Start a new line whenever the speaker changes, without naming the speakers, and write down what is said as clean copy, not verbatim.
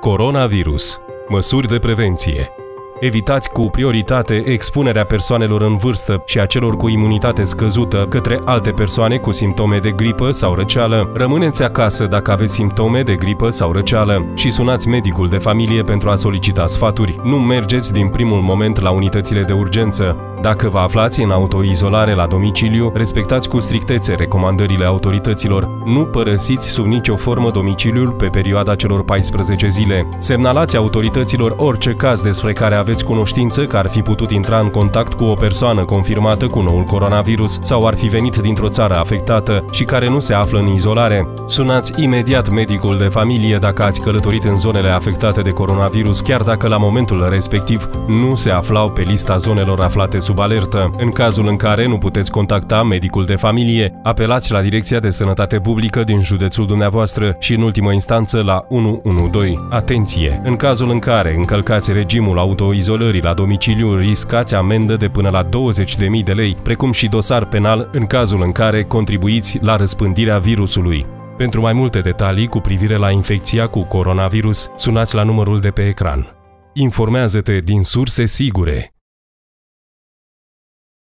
Coronavirus. Măsuri de prevenție. Evitați cu prioritate expunerea persoanelor în vârstă și a celor cu imunitate scăzută către alte persoane cu simptome de gripă sau răceală. Rămâneți acasă dacă aveți simptome de gripă sau răceală și sunați medicul de familie pentru a solicita sfaturi. Nu mergeți din primul moment la unitățile de urgență. Dacă vă aflați în autoizolare la domiciliu, respectați cu strictețe recomandările autorităților. Nu părăsiți sub nicio formă domiciliul pe perioada celor 14 zile. Semnalați autorităților orice caz despre care aveți cunoștință că ar fi putut intra în contact cu o persoană confirmată cu noul coronavirus sau ar fi venit dintr-o țară afectată și care nu se află în izolare. Sunați imediat medicul de familie dacă ați călătorit în zonele afectate de coronavirus, chiar dacă la momentul respectiv nu se aflau pe lista zonelor aflate sub alertă. În cazul în care nu puteți contacta medicul de familie, apelați la Direcția de Sănătate Publică din județul dumneavoastră și în ultimă instanță la 112. Atenție! În cazul în care încălcați regimul autoizolării la domiciliu, riscați amendă de până la 20.000 de lei, precum și dosar penal în cazul în care contribuiți la răspândirea virusului. Pentru mai multe detalii cu privire la infecția cu coronavirus, sunați la numărul de pe ecran. Informează-te din surse sigure.